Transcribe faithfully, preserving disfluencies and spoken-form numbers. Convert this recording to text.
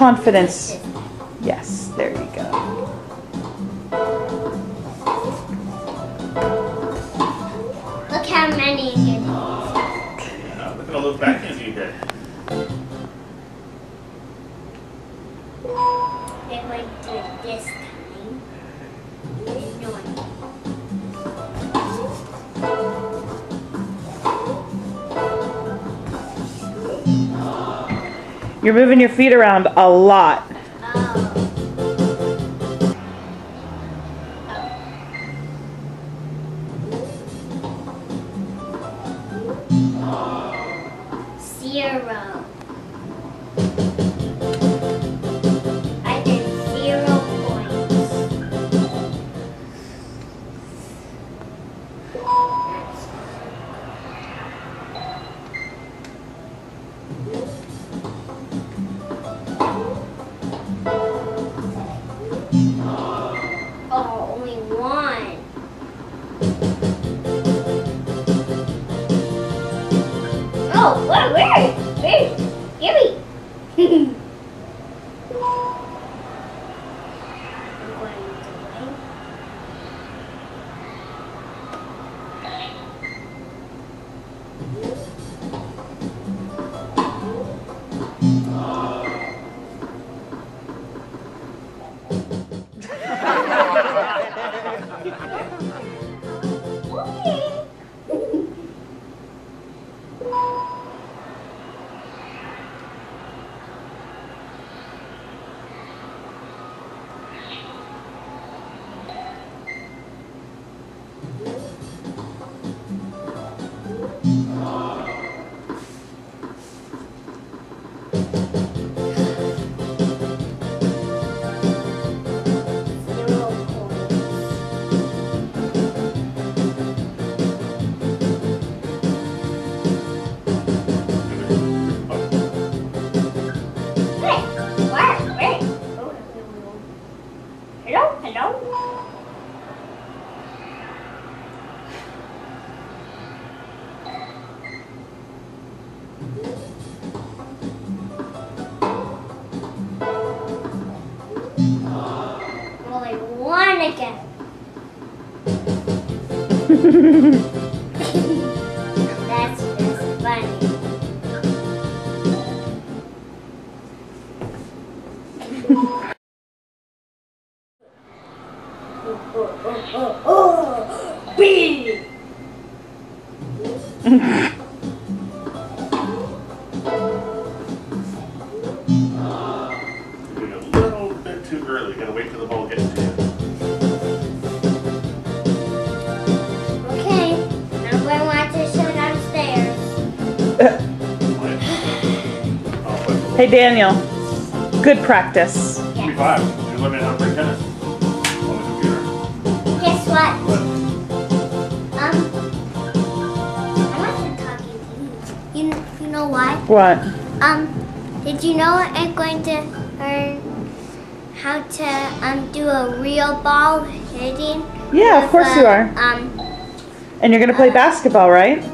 confidence. Yes, there you go. Look how many you did. Yeah, look at all those backhands you did. They're going to do it this time. No. You're moving your feet around a lot. Zero. I did zero points. Oh, only one. Oh, where, where, where? Give me. I'm going to wait. Hello, hello. Only one again. That's just funny. Oh, oh, oh, oh. Bee! You're doing a little bit too early. You gotta wait till the ball gets to you. Okay, I'm going to watch this show downstairs. Hey Daniel, good practice. twenty-five. You're learning how to play tennis on the computer. Guess what? What? Um, I wasn't talking to you. You, you know why? What? Um, did you know I'm going to learn how to um do a real ball hitting? Yeah, of with course a, you are. Um, And you're gonna play uh, basketball, right?